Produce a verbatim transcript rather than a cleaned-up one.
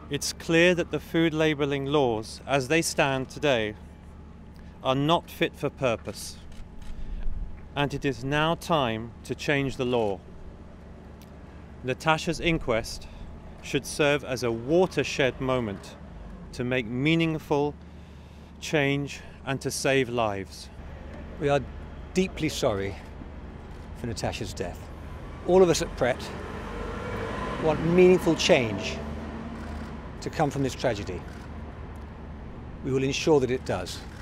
It's clear that the food labelling laws, as they stand today, are not fit for purpose, and it is now time to change the law. Natasha's inquest should serve as a watershed moment to make meaningful change and to save lives. We are deeply sorry for Natasha's death. All of us at Pret want meaningful change to come from this tragedy. We will ensure that it does.